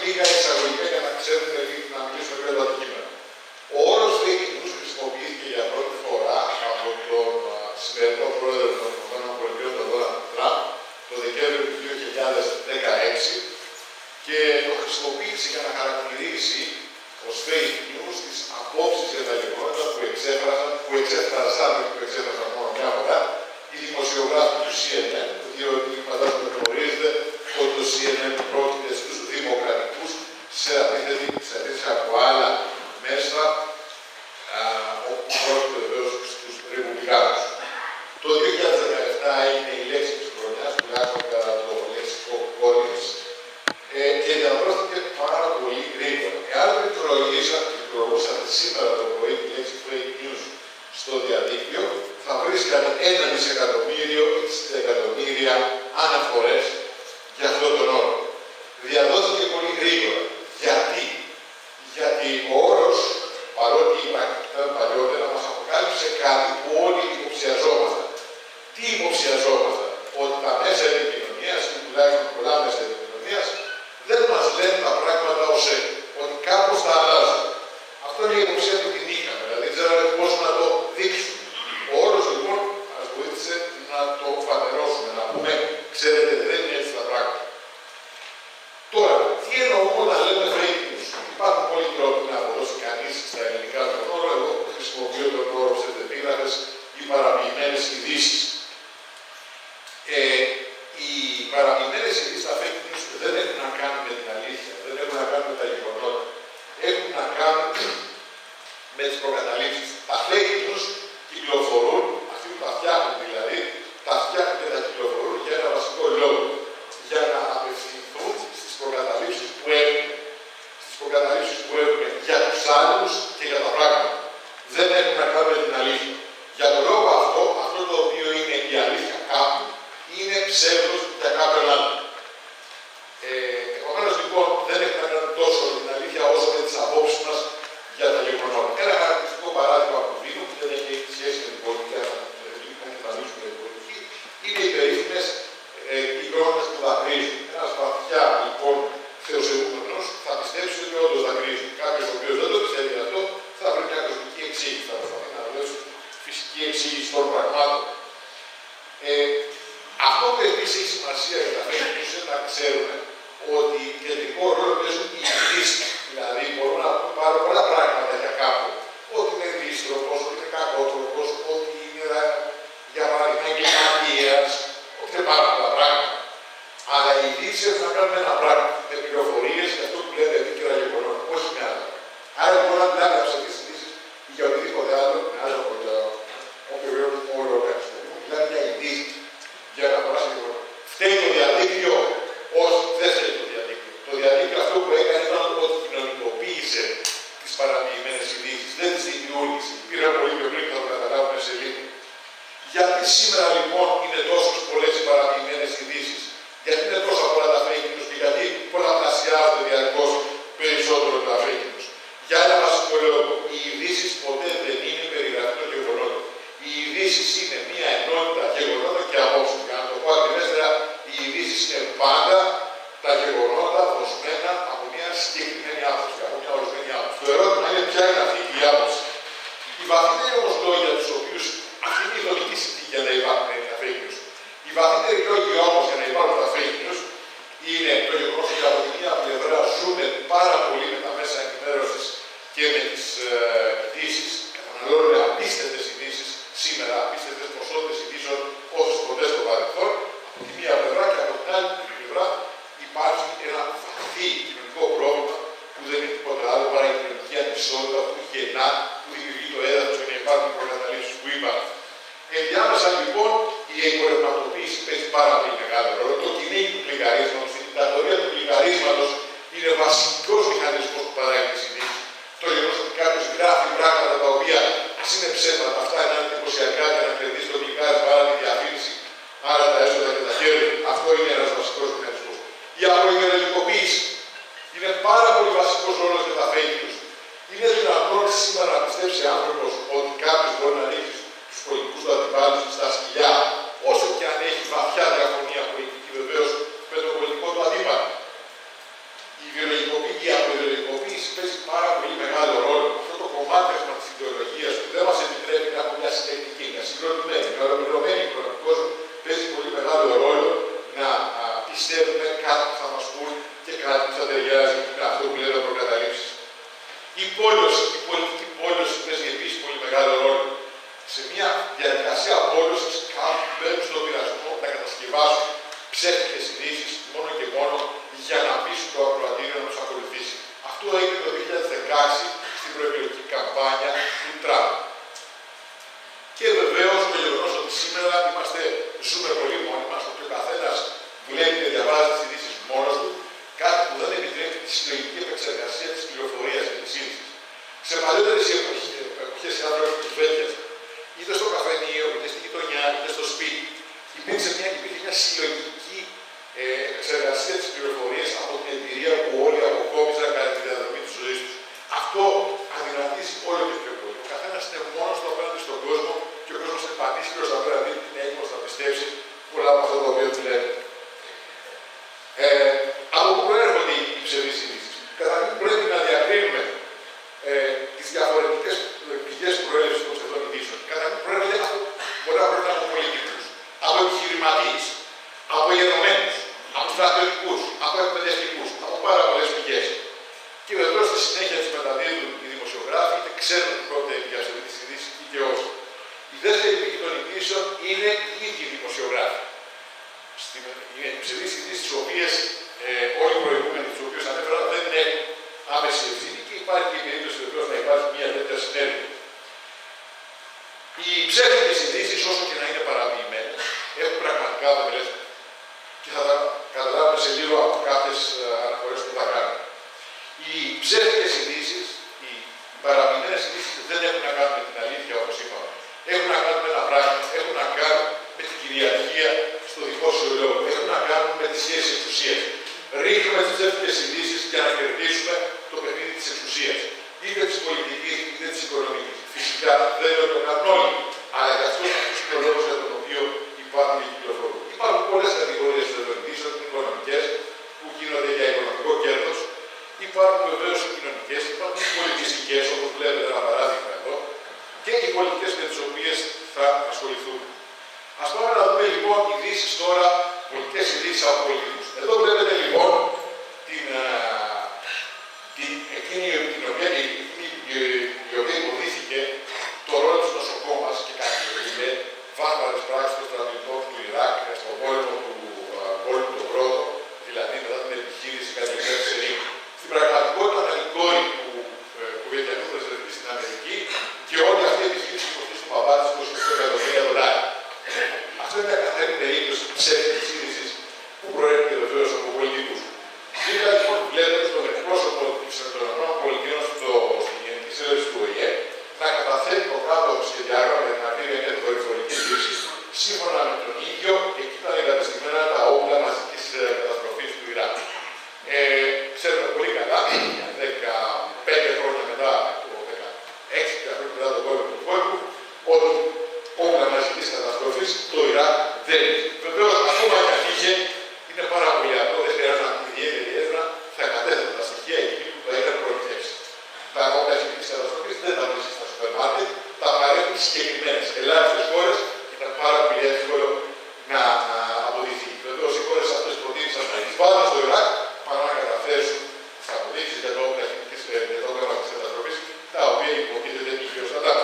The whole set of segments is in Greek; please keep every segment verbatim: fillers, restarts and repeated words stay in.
λίγα εισαγωγικά για να ξέρετε να μιλήσουμε για το αντικείμενο. Ο όρος fake news χρησιμοποιήθηκε για πρώτη φορά από τον σημερινό πρόεδρο των ΗΠΑ, τον Ντόναλντ Τραμπ, το Δεκέμβριο του δύο χιλιάδες δεκαέξι και το χρησιμοποίησε για να χαρακτηρίσει ως fake news τις απόψεις για τα γεγονότα που εξέφρασαν, που εξέφρασαν, που εξέφρασαν μόνο μια φορά, οι δημοσιογράφοι του σι εν εν, διότι φαντάζομαι γνωρίζετε ότι το σι εν εν πρόκειται στους δημοκρατικούς σε αντίθεση από άλλα μέσα, α, όπου πρόκειται βεβαίως στους ρεπουμπλικάνους. Το δύο χιλιάδες δεκαεπτά είναι η λέξη της χρονιάς, τουλάχιστον κατά το λεξικό Collins, ε, και διαδόθηκε πάρα πολύ γρήγορα. Εάν πληκτρολογούσατε σήμερα το πρωί τη λέξη fake news στο διαδίκτυο, θα βρίσκατε ένα δισεκατομμύριο ή εκατομμύρια αναφορές για αυτόν τον όρο. Διαδόθηκε πολύ γρήγορα. Γιατί? Γιατί ο όρος, παρότι ήταν παλιότερα, μας αποκάλυψε κάτι που όλοι υποψιαζόμασταν. Τι υποψιαζόμασταν? Ότι τα μέσα επικοινωνίας, ή τουλάχιστον πολλά μέσα επικοινωνίας, δεν μας λένε τα πράγματα ως έχουν. Ότι κάπως τα αλλάζουν. Αυτό είναι η υποψία που την είχαμε. Δηλαδή, ξέραμε πώς να το δείξουμε. Ο όρος λοιπόν μας βοήθησε να το φανερώσουμε, να πούμε, ξέρετε, δεν είναι έτσι τα πράγματα. Τώρα, τι εννοούμε όταν λέμε fake news? Υπάρχουν πολλοί τρόποι να αποδώσει κανείς στα ελληνικά τον όρο. Εγώ χρησιμοποιώ τον όρο σε τεπίγραφες ή παραποιημένες ειδήσεις. Ε, οι παραποιημένες ειδήσεις στα fake news δεν έχουν να κάνουν με την αλήθεια, δεν έχουν να κάνουν με τα γεγονότα. Έχουν να κάνουν με τις προκαταλήψεις. Τα fake news κυκλοφορούν, αυτοί που τα φτιάχνουν δηλαδή, τα φτιάχνουν και τα κυκλοφορούν για ένα βασικό λόγο. Για να απευθυνθούν στις προκαταλήψεις που έχουν. Στις προκαταλήψεις που έχουν για τους άλλους και για τα πράγματα. Δεν έχουν να κάνουν με την αλήθεια. Για τον λόγο αυτό, αυτό το οποίο είναι η αλήθεια κάπου, είναι ψεύδος για κάποιον άλλο. Ε, Επομένως λοιπόν δεν έχει να κάνει τόσο με την αλήθεια όσο με τις απόψεις μας για τα γεγονότα. Ένα χαρακτηριστικό παράδειγμα που δίνω, που δεν έχει σχέση με την πολιτική, αλλά θα μιλήσουμε για την πολιτική, είναι οι περίφημες εικόνες που δακρύζουν. Ένας βαθιά λοιπόν θεοσεβούμενος θα πιστέψει ότι όντως δακρύζουν. Κάποιος ο οποίος δεν το πιστεύει αυτό θα βρει μια κοσμική εξήγηση. Θα προσπαθεί να δώσει φυσική εξήγηση των πραγμάτων. Ε, αυτό που επίσης έχει σημασία για τα fake news είναι να ξέρουμε ότι κεντρικό ρόλο παίζουν οι ειδήσεις. Δηλαδή μπορούν να πούμε πάρα πολλά πράγματα για κάπου. Ότι είναι δύστροπος, ότι είναι κακότροπος, ότι είναι για παράδειγμα εγκληματίας, ότι είναι πάρα πολλά πράγματα. Αλλά οι ειδήσεις έχουν να κάνουν ένα πράγμα. Με πληροφορίες για αυτό που λένε επίκαιρα γεγονότα, όχι με άλλα. Άρα λοιπόν να μιλάμε από ψευδείς ειδήσεις ή για οτιδήποτε άλλο, με άλλο από όποιο όρο χρησιμοποιούμε, μιλάμε για ειδήσεις για να περάσει γεγονότα. Φταίει το διαδίκτυο? Όχι, δεν φταίει το διαδίκτυο. Το διαδίκτυο αυτό που έκανε ήταν ότι κοινωνικοποίησε τις παραποιημένες ειδήσεις, δεν τις δημιούργησε. Πήρα πολύ πιο πριν να το καταλάβουμε σε λίγο. Γιατί σήμερα λοιπόν είναι τόσες πολλές οι παραποιημένες ειδήσεις? Γιατί είναι τόσα πολλά τα fake news και γιατί πολλαπλασιάζονται διαρκώς περισσότερο τα fake news? Για ένα βασικό λόγο, οι ειδήσεις ποτέ δεν είναι περιγραφή των γεγονότων. Οι ειδήσεις είναι μία ενότητα γεγονότα και απόψεων. Για να το πω ακριβέστερα, οι ειδήσεις είναι πάντα τα γεγονότα δοσμένα από μια συγκεκριμένη άποψη, από μια ορισμένη άποψη. Το ερώτημα είναι ποια είναι αυτή η άποψη. Οι βαθύτεροι όμως λόγοι για τους οποίους αυτή είναι η ηθολογική συνθήκη για να υπάρχουν τα fake news. Οι βαθύτεροι λόγοι όμως για να υπάρχουν τα fake news είναι το γεγονός ότι από τη μία πλευρά ζούμε πάρα πολύ με τα μέσα ενημέρωσης και με τις ειδήσεις. Καταναλώνουν απίστευτες ειδήσεις σήμερα, απίστευτες ποσότητες ειδήσεων όσες ποτέ στο παρελθόν. Από τη μία πλευρά και από την άλλη πλευρά υπάρχει ένα βαθύ κοινωνικό πρόβλημα που δεν είναι τίποτα άλλο παρά η κοινωνική ανισότητα που γεννά, που δημιουργεί το έδαφος και να υπάρχουν οι προκαταλήψεις που υπάρχουν. Ενδιάμεσα λοιπόν η εμπορευματοποίηση παίζει πάρα πολύ μεγάλο ρόλο. Το κυνήγι του κλικαρίσματος, η δικτατορία του κλικαρίσματος είναι βασικός μηχανισμός που παράγει τις ειδήσεις. Το γεγονός ότι κάποιος γράφει πράγματα τα οποία ας είναι ψέματα, αυτά είναι εντυπωσιακά για να κερδίσει το κλικάρισμα, άρα τη διαφήμιση, άρα τα έσοδα και τα κέρδη. Αυτό είναι ένας βασικός μηχανισμός. Η απογενελικοποίηση είναι πάρα πολύ βασικός ρόλος για τα fake news. Είναι δυνατόν σήμερα να πιστέψει άνθρωπος ότι κάποιος μπορεί να ρίξει τους πολιτικούς του αντιπάλους στα σκυλιά, όσο και αν έχει βαθιά διαφωνία πολιτική βεβαίως με τον πολιτικό του αντίπαλο. Η βιολογικοποίηση κάτι που θα μας πούν και κάτι που θα ταιριάζει με αυτό που λέμε προκαταλήψεις. Η πόλωση, η πολιτική πόλωση παίζει επίσης πολύ μεγάλο ρόλο. Σε μια διαδικασία πόλωσης, κάποιοι μπαίνουν στον πειρασμό να κατασκευάσουν ψεύτικες ειδήσεις μόνο και μόνο για να πείσουν το ακροατήριο να τους ακολουθήσει. Αυτό έγινε το δύο χιλιάδες δεκαέξι στην προεκλογική καμπάνια του Τραμπ. Και βεβαίως το γεγονός ότι σήμερα είμαστε, ζούμε πολύ μόνοι μας, ότι ο καθένας βλέπει και διαβάζει τις ειδήσεις μόνος του, κάτι που δεν επιτρέπει τη συλλογική επεξεργασία της πληροφορίας και της είδησης. Σε παλιότερες εποχές οι άνθρωποι κουβέντιαζαν, είτε στο καφενείο, είτε στη γειτονιά, είτε στο σπίτι, υπήρξε μια, υπήρχε μια συλλογική ε, επεξεργασία της πληροφορίας από την εμπειρία που όλοι αποκόμιζαν κατά τη διαδρομή της ζωής τους. Αυτό αδυνατίζει όλο και πιο πολύ. Ο καθένας είναι μόνος του απέναντι στον κόσμο και ο κόσμος είναι πανίσχυρος απέναντι του, είναι έτοιμος να πιστέψει πολλά από αυτό το οποίο του λέμε. Ε, από πού προέρχονται οι ψευδείς ειδήσεις? Καταρχήν πρέπει να διακρίνουμε ε, τις διαφορετικές πηγές προέλευσης των ψευδών ειδήσεων. Καταρχήν προέρχονται από, μπορεί να προέρχονται από πολιτικούς, από επιχειρηματίες, από ηγερωμένους, από στρατιωτικούς, από εκπαιδευτικούς, από πάρα πολλές πηγές. Και βεβαίως στη συνέχεια τις μεταδίδουν οι δημοσιογράφοι, είτε ξέρουν ότι πρόκειται για ψευδείς ειδήσεις είτε όχι. Η δεύτερη πηγή των ειδήσεων είναι οι ίδιοι δημοσιογράφοι. Είναι οι ψευδείς ειδήσεις, τις οποίες ε, όλοι οι προηγούμενοι, τις οποίες ανέφερα, δεν έχουν άμεση ευθύνη και υπάρχει και η περίπτωση βεβαίως να υπάρχει μια τέτοια συνέργεια. Οι ψεύτικες ειδήσεις, όσο και να είναι παραποιημένες, έχουν πραγματικά αποτελέσματα. Και θα τα καταλάβουμε σε λίγο από κάποιες αναφορές που θα κάνουμε. Οι ψεύτικες ειδήσεις, οι παραποιημένες ειδήσεις δεν έχουν να κάνουν με την αλήθεια, όπως είπαμε. Έχουν να κάνουν με ένα πράγμα, έχουν να κάνουν με την κυριαρχία στο δημόσιο λόγο, έχουν να κάνουν με τις σχέσεις εξουσίας. Ρίχνουμε τις ψεύτικες ειδήσεις για να κερδίσουμε το παιχνίδι της εξουσίας, είτε της πολιτικής είτε της οικονομικής. Φυσικά δεν είναι το κάνουν όλοι, αλλά γι' αυτό είναι ο λόγος για τον οποίο υπάρχουν και κυκλοφορούν. Υπάρχουν πολλές κατηγορίες ψευδών ειδήσεων, οικονομικές, που γίνονται για οικονομικό κέρδος. Υπάρχουν βεβαίως οι κοινωνικές, υπάρχουν οι πολιτιστικές, όπως βλέπετε ένα παράδειγμα εδώ, και οι πολιτικές με τις οποίες θα ασχοληθούμε. Ας πάμε να δούμε λοιπόν ειδήσεις τώρα, πολιτικές ειδήσεις από πολιτικούς. Εδώ βλέπετε λοιπόν την, την εκείνη την οποία, η, η, η οποία υποδείχθηκε το ρόλο της νοσοκόμας και κατήγγειλε βάρβαρες πράξεις των στρατιωτών του Ιράκ στον πόλεμο του πόλεμου του πρώτου, δηλαδή μετά την επιχείρηση κατά την Σερίου. Στην πραγματικότητα ήταν η κόρη του Κουβεντιανού πρεσβευτή στην Αμερική και όλη αυτή η επιχείρηση κοστίζει στον παπά της είκοσι οκτώ εκατομμύρια δολάρια. Αυτό είναι μια καθαρή περίπτωση ψεύτικης είδησης που προέρχεται βεβαίως από πολιτικούς. Σήμερα λοιπόν βλέπετε στον εκπρόσωπο των ΗΠΑ στην Γενική Συνέλευση του Ο Η Ε να καταθέτει το κάτω σχεδιάγραμμα για την αρτήρια μια δορυφορική λύση. Σύμφωνα με τον ίδιο, εκεί ήταν εγκατεστημένα τα όπλα μαζικής καταστροφής του Ιράκ. Ε, ξέρουμε πολύ καλά, δεκαπέντε χρόνια μετά, το δεκαέξι χρόνια μετά τον πόλεμο του Κόλπου, ότι όπλα μαζικής καταστροφής το Ιράκ δεν είχε. Βεβαίως, ακόμα και αν είχε, είναι πάρα πολύ απλό, δεν χρειάζεται να κάνει ιδιαίτερη έρευνα, θα κατέθετε τα στοιχεία εκείνη που τα είχαν προμηθεύσει. Τα όπλα μαζικής καταστροφής δεν τα βρίσκει στα σούπερ μάρκετ, τα παρέχουν συγκεκριμένες ελάχιστες χώρες και ήταν πάρα πολύ εύκολο να αποδειχθεί. Βεβαίως, οι χώρες αυτές προτίμησαν να εισβάλλουν στο Ιράκ παρά να καταθέσουν τις αποδείξεις για το όπλα μαζικής καταστροφής, τα οποία υποτίθεται είχε ο Σαντάμ.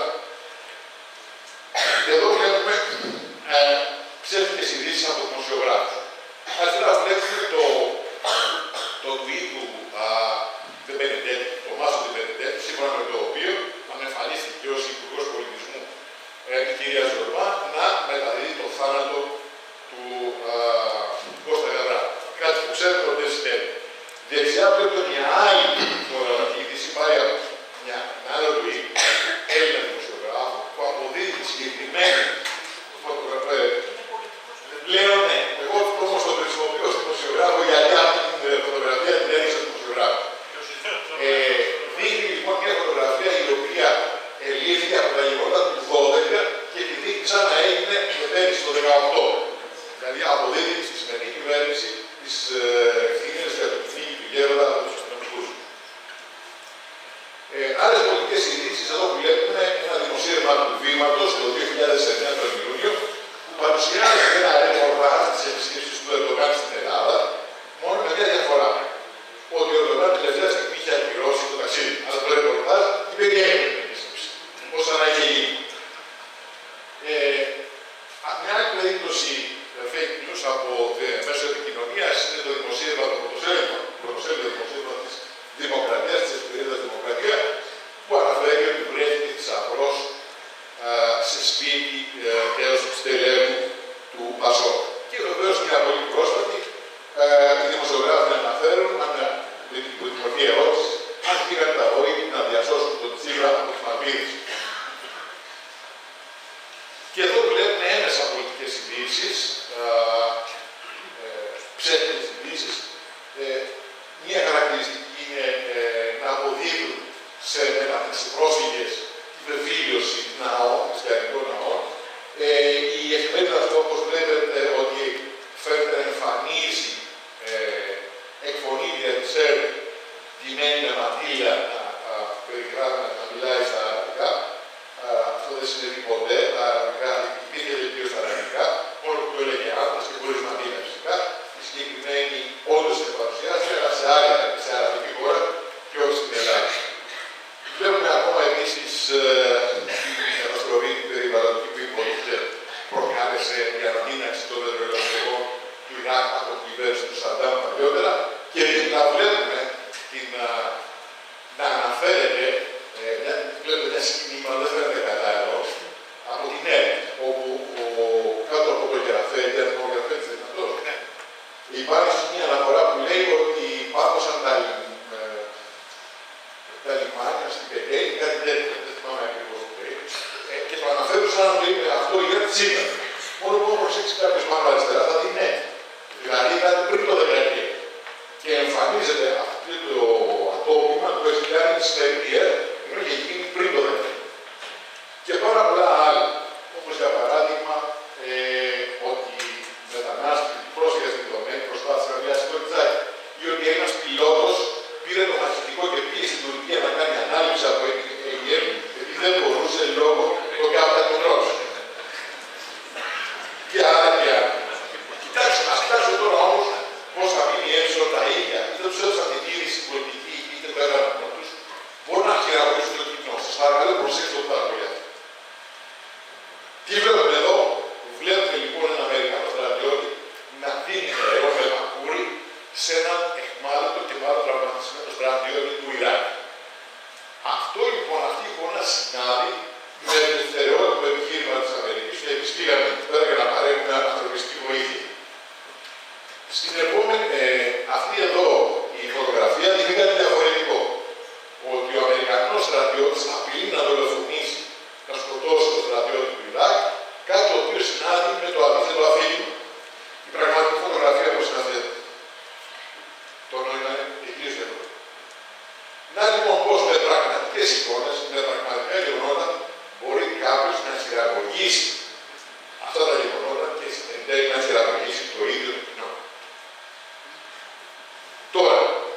Εδώ βλέπουμε ε, ψεύτικες ειδήσεις από δημοσιογράφους. Αριστερά βλέπουμε το, το tweet του Ντεμπενεντέτη, το Μάσο Ντεμπενεντέτη, σύμφωνα με το οποίο ανεμφανίστηκε ως Υπουργός Πολιτισμού ε, η κυρία Ζορμπά να μεταδίδει το θάνατο του α, Κώστα Γαβρά. Κάτι που ξέρετε ότι δεν συνέβη. Δεξιά βλέπετε μια άλλη είδηση, πάει από μια άλλη tweet, Έλληνα δημοσιογράφου, που αποδίδει τη συγκεκριμένη φωτογραφία. Πλέον, ναι, εγώ όμως το χρησιμοποιώ ως δημοσιογράφο γιατί αυτή την φωτογραφία την έδειξε ο δημοσιογράφος. Ε, δείχνει λοιπόν μια φωτογραφία η οποία ελήφθη από τα γεγονότα του δώδεκα και τη δείχνει σαν να έγινε και πέρυσι το δεκαοκτώ. Δηλαδή αποδίδει στη σημερινή κυβέρνηση τις ευθύνες για το κυνήγι του γέροντα από τους αστυνομικούς. σε, σε πρόσφυγες τη βεβήλωση ναών, χριστιανικών ναών. Ε, η εφημερίδα αυτό, όπως βλέπετε, ότι φαίνεται να εμφανίζει, ε, εκφωνεί τη ΣΕΡ, ντυμένη με μαντήλια, να περιγράφει, να μιλάει στα αραβικά. Α, αυτό δεν συνέβη ποτέ. Τα αραβικά υπήρχε δελτίο στα αραβικά, μόνο που το έλεγε άντρας και χωρίς μαντήλια φυσικά. Η συγκεκριμένη όντως την παρουσιάζει, αλλά σε άλλη, σε αραβική χώρα και όχι στην Ελλάδα. Βλέπουμε ακόμα επίσης την καταστροφή την περιβαλλοντική που υποτίθεται προκάλεσε η αναδύναξη των πετρελαιοεργών του Ιράκ από την κυβέρνηση του Σαντάμ παλιότερα και να βλέπουμε την, α, να αναφέρεται, ε, μια, βλέπετε ένα σκηνήμα, δεν φαίνεται καλά εδώ, από την ΕΡΤ, όπου ο, κάτω από το γραφέτη, αν το γραφέτη δεν είναι αυτό, υπάρχει μια αναφορά που λέει ότι πάγωσαν τα, ε, τα λιμάνια στην Πεκέη, κάτι τέτοιο, δεν θυμάμαι ακριβώς το λέει, ε, και το αναφέρουν σαν να το είπε αυτό η ΕΡΤ σήμερα. Μόνο που προσέξει κάποιος πάνω αριστερά θα δει ναι. Δηλαδή ήταν πριν το δεκαετία. Και εμφανίζεται αυτό το ατόμημα που έχει κάνει τη σημερινή ΕΡΤ, ενώ είχε γίνει πριν το δεκαετία. Και πάρα πολλά άλλα. Όπως για παράδειγμα, ε, ότι οι μετανάστες, οι πρόσφυγες στην Δομένη προσπάθησαν να βιάσει το Ιτζάκι. Ή ότι ένας πιλότος πήρε το μαχητικό και πήγε στην Τουρκία να κάνει ανάληψη από Αιγέλ, επειδή δεν μπορούσε λόγω το καπιταλισμός. Και άλλα και άλλα. Κοιτάξτε, ας κοιτάξουμε τώρα όμως πώς θα μείνει έξω τα ίδια. Είτε τους έδωσαν την κίνηση πολιτική, είτε το έκαναν μόνο τους, μπορούν να χειραγωγήσουν το κοινό. Σας παρακαλώ, προσέξτε το πάρα πολύ. Τι βλέπουμε εδώ, βλέπουμε λοιπόν έναν Αμερικανό στρατιώτη να δίνει νερό με μακούρι σε έναν αιχμάλωτο και μάλλον τραυματισμένο στρατιώτη του Ιράκ. Αυτό λοιπόν, αυτή η εικόνα συνάδει με το στερεότυπο επιχείρημα της Αμερικής και εμείς πήγαμε εκεί πέρα για να παρέχουμε ανθρωπιστική βοήθεια. Στην επόμενη, ε, αυτή εδώ η φωτογραφία δείχνει κάτι διαφορετικό. Ότι ο Αμερικανός στρατιώτης απειλεί να δολοφονήσει, να σκοτώσει τον στρατιώτη του Ιράκ, κάτι το οποίο συνάδει με το αντίθετο αφήγημα. Η πραγματική φωτογραφία που συναντιέται. Το νόημα είναι κυρίως εδώ. Να λοιπόν πώς με πραγματικές εικόνες, με πραγματικά γεγονότα, μπορεί κάποιος να χειραγωγήσει αυτά τα γεγονότα και εν τέλει να χειραγωγήσει το ίδιο το κοινό. Τώρα,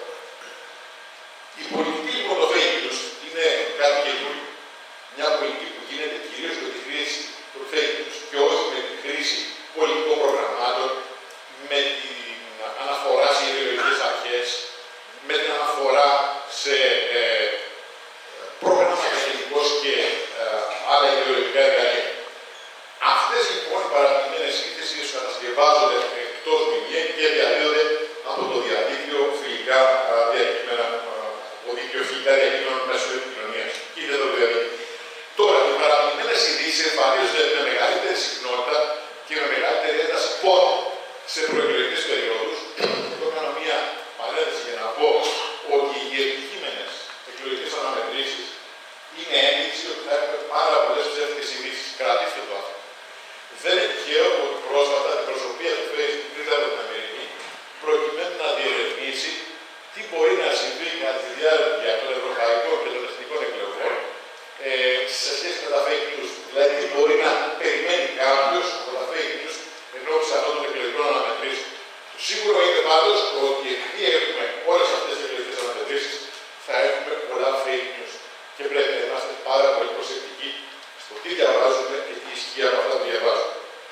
η πολιτική λοιπόν το fake news είναι κάτι καινούριο. Μια πολιτική που γίνεται κυρίως με τη χρήση του fake news και όχι με τη χρήση πολιτικών προγραμμάτων, με την αναφορά σε ιδεολογικές αρχές, με την αναφορά σε ε, προγράμματα γενικώς και ε, άλλα ιδεολογικά εργαλεία. Αυτές λοιπόν οι παρατημένες σύνθεσεις κατασκευάζονται εκτός μηνιαίων και διαδίδονται από το διαδίκτυο φιλικά διακείμενα, από δίκτυο φιλικά διακείμενων μέσω επικοινωνίας. Είδε το διαδίκτυο. Τώρα, οι παρατημένες ειδήσεις εμφανίζονται με μεγαλύτερη συχνότητα και με μεγαλύτερη ένταση πότε σε προεκλογικές περιόδους. Εδώ κάνω μία παρένθεση για να πω ότι οι επιτυχημένες εκλογικές αναμετρήσεις είναι ένδειξη ότι θα έχουμε πάρα πολλές ψεύτικες ειδήσεις. Κρατήστε το αυτό. Δεν είναι τυχαίο ότι πρόσφατα η προσωπία του Facebook πριν από την Αμερική προκειμένου να διερευνήσει τι μπορεί να συμβεί κατά τη διάρκεια των ευρωπαϊκών και των εθνικών εκλογών ε, σε σχέση με τα fake news. Δηλαδή, τι μπορεί να περιμένει κάποιος από τα fake news ενώπιση αυτών των εκλογικών αναμετρήσεων. Το σίγουρο είναι πάντως ότι επειδή έχουμε όλες αυτές τις εκλογικές αναμετρήσεις, θα έχουμε πολλά fake news. Και πρέπει να είμαστε πάρα πολύ προσεκτικοί στο τι διαβάζουμε και τι ισχύει από αυτά που διαβάζουμε.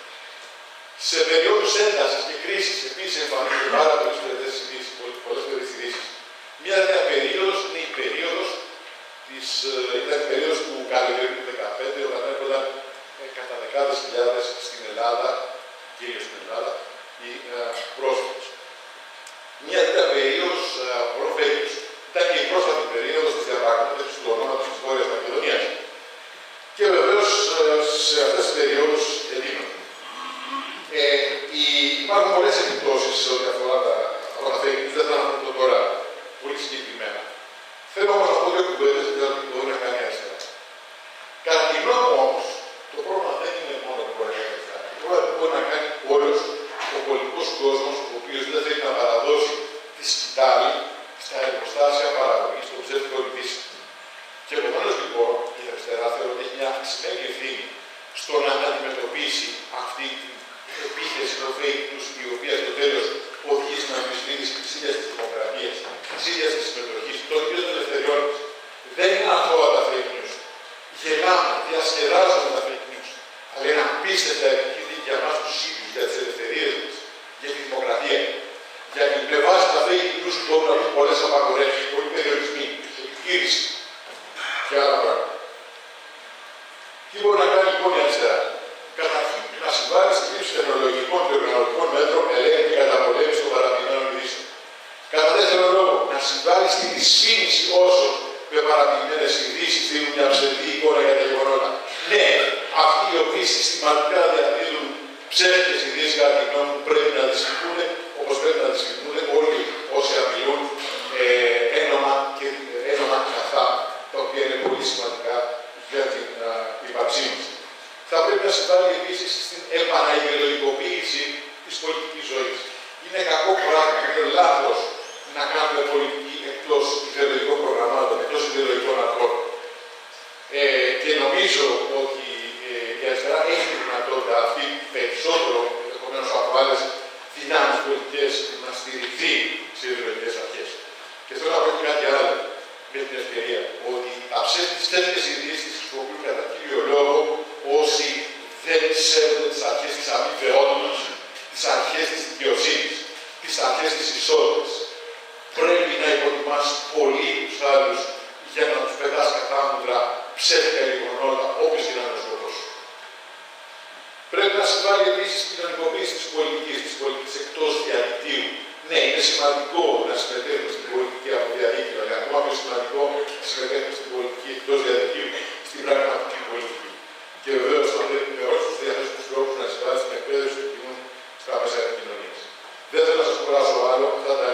Σε περιόδους έντασης και κρίσης, επίσης εμφανίζονται πάρα πολλές πολλές ειδήσεις. Μια νέα περίοδος είναι η περίοδος της, ήταν η περίοδος του καλοκαιριού του δεκαπέντε, όταν έρχονταν ε, κατά δεκάδες χιλιάδες στην Ελλάδα, κυρίως στην Ελλάδα, οι ε, πρόσφυγες. Μια νέα περίοδος πολλών περίοδους ήταν και η πρόσφατη περίοδος της διαπραγμάτευσης του ονόματος της Βόρειας Μακεδονίας. Και βεβαίως σε αυτές τις περιόδους Ελλήνων. Ε, υπάρχουν πολλές επιπτώσεις σε ό,τι αφορά τα fake news, δεν θα αναφέρω τώρα πολύ συγκεκριμένα. Θέλω όμως να πω δύο κουβέντες, δηλαδή που μπορεί να κάνει αριστερά. Κατά τη γνώμη μου όμως, το πρόβλημα δεν είναι μόνο που μπορεί να κάνει αριστερά. Το πρόβλημα που μπορεί να κάνει όλος ο πολιτικός κόσμος, ο οποίος δεν θέλει να παραδώσει τη σκητάλη στα εργοστάσια παραγωγής των ψεύτικων ειδήσεων. Και επομένως λοιπόν η αριστερά θεωρώ ότι έχει μια αυξημένη ευθύνη στο να αντιμετωπίσει αυτή την επίθεση των fake news, η οποία στο τέλος οδηγεί στην αμφισβήτηση της ίδιας της δημοκρατίας, της ίδιας της συμμετοχής, των ίδιων των ελευθεριών της. Δεν είναι αθώα τα fake news. Γελάμε, διασκεδάζουμε τα fake news. Αλλά είναι απίστευτα επικίνδυνη για εμάς τους ίδιους, για τις ελευθερίες μας, για τη δημοκρατία. Γιατί με βάση τα fake news μπορούν να βγουν πολλές απαγορεύσεις, πολλοί περιορισμοί, επιχείρηση και άλλα πράγματα. Τι μπορεί να κάνει λοιπόν η αριστερά? Καταρχήν, να συμβάλλει στη λήψη τεχνολογικών και οργανωτικών μέτρων ελέγχου και καταπολέμηση των παραποιημένων ειδήσεων. Κατά δεύτερον λόγο, να συμβάλλει στη δυσφήμιση όσων με παραποιημένες ειδήσεις δίνουν μια ψευδή εικόνα για τα γεγονότα. Ναι, αυτοί οι οποίοι συστηματικά διαδίδουν ψεύτικες ειδήσεις, κατά τη γνώμη μου, πρέπει να τις φυγούν, όπως πρέπει να τις φυγούν όλοι όσοι απειλούν ε, ένομα και ένομα καθά, τα οποία είναι πολύ σημαντικά για την ύπαρξή μας. Θα πρέπει να συμβάλλει επίσης στην επαναειδεολογικοποίηση της πολιτικής ζωής. Είναι κακό πράγμα, είναι λάθος να κάνουμε πολιτική εκτός ιδεολογικών προγραμμάτων, εκτός ιδεολογικών αρχών. Ε, και νομίζω ότι ε, η αριστερά έχει τη δυνατότητα αυτή περισσότερο, ενδεχομένως από άλλες δυνάμεις πολιτικές, να στηριχθεί σε ιδεολογικές αρχές. Και θέλω να πω και κάτι άλλο με την ευκαιρία, ότι τις τέτοιες ειδήσεις χρησιμοποιούν κατά κύριο λόγο όσοι δεν σέβονται τις αρχές της αμοιβαιότητας, τις αρχές της δικαιοσύνης, τις αρχές της ισότητας. Πρέπει να υποτιμάς πολύ τους άλλους για να τους πετάς κατάμουτρα ψεύτικα γεγονότα, όπως και να είναι ο σκοπός. Πρέπει να συμβάλλει επίσης στην κοινωνικοποίηση της πολιτικής, της πολιτικής εκτός διαδικτύου. Ναι, είναι σημαντικό να συμμετέχουμε στην πολιτική από διαδίκτυο, αλλά ακόμα πιο σημαντικό να συμμετέχουμε στην πολιτική εκτός διαδικτύου, στην πραγματική πολιτική. Και βεβαίως θα πρέπει με όλους τους διαθέσιμους τρόπους να συμβάλλει στην εκπαίδευση του κοινού στα μέσα επικοινωνίας. Δεν θέλω να σας κουράσω άλλο, αυτά τα